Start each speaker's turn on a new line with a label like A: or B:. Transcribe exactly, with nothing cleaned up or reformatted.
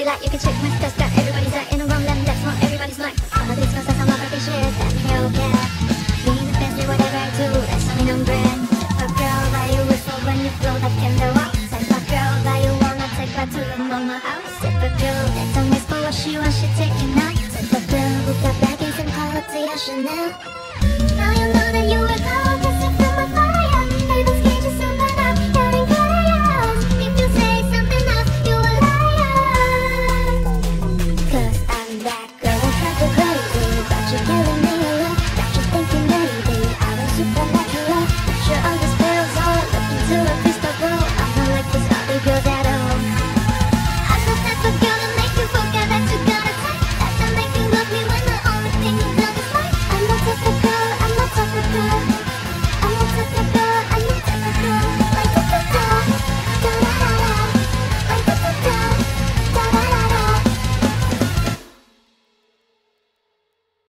A: everybody like. You can check my stuff, that everybody's like. In the wrong land, that's not everybody's like. All of these girls are some of the shit that me okay. Being the best, do whatever I do, that's something on brand. Type of girl that you whistle when you blow that candle out. Type of girl that you wanna take back to the mama house. Type of girl that's always for what she wants, she taking out. Type of girl who got baggies and quality of Chanel. Now you know that you